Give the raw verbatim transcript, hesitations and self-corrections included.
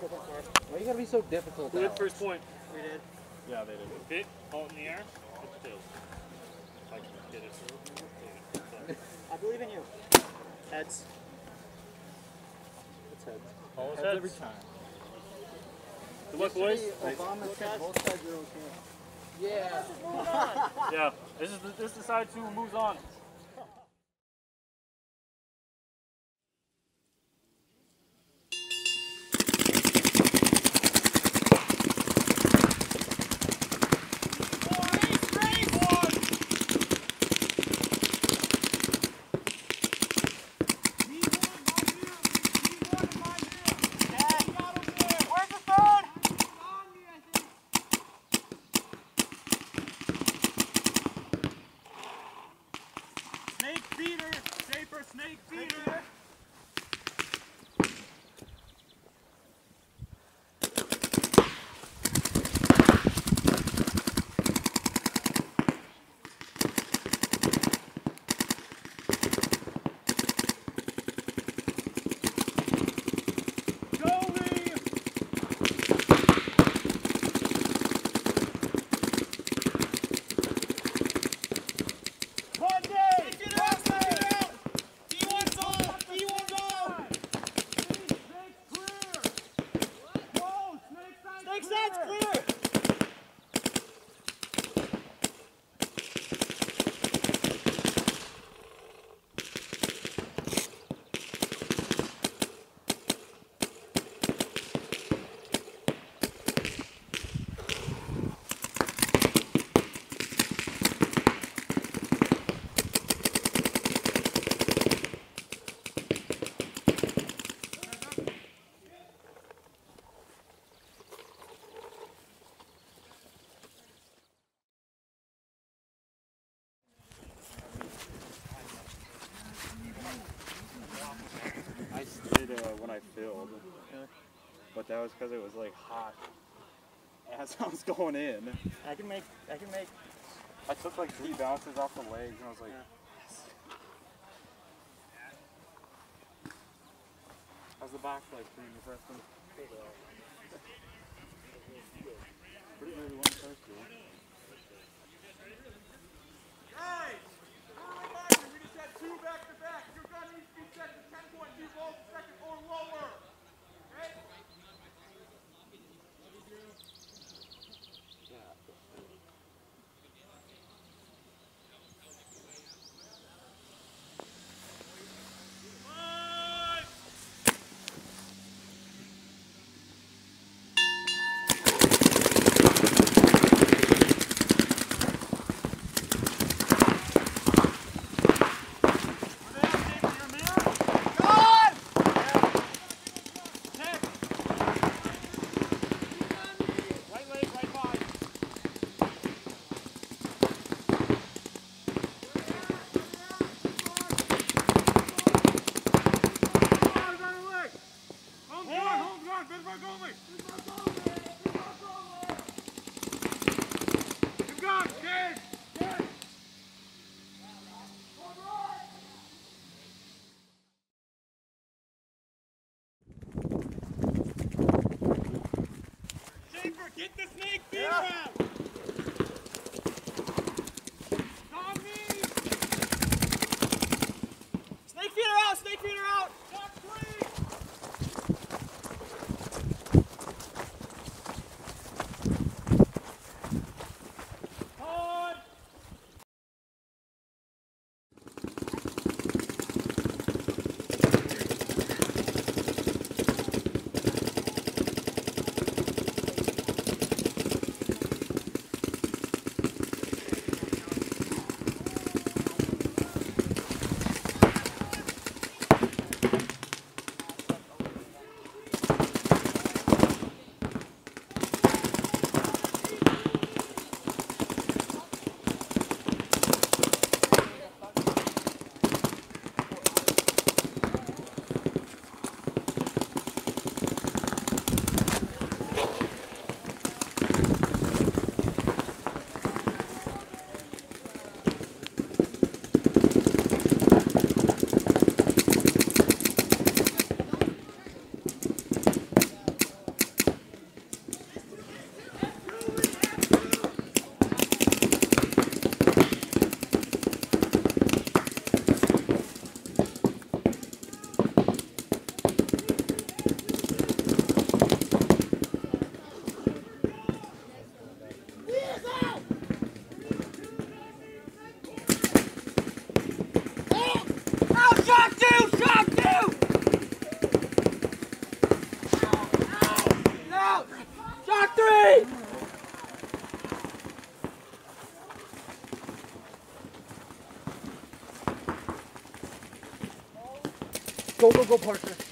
Why you gotta be so difficult? Who did first point? We did. Yeah, they did. Hit, hold in the air, hit the tails. I can get it. I believe in you. Heads. It's heads. Always Heads heads. every time. Good luck, boys. Obama said both sides are okay. Yeah. Yeah, this is the, this decides who moves on. But that was because it was like hot as I was going in. I can make, I can make. I took like three bounces off the legs and I was like, Yeah. yes. How's the back like for you, Preston? Pretty good one first year. Guys, for a reminder, we just had two back to back. Your gun needs to be set to ten point two volts a second or lower. Okay? Get the snake feeder yeah. out! Tommy! Snake feeder out! Snake feeder out! Top three! On! Wait! Go, go, go, Parker.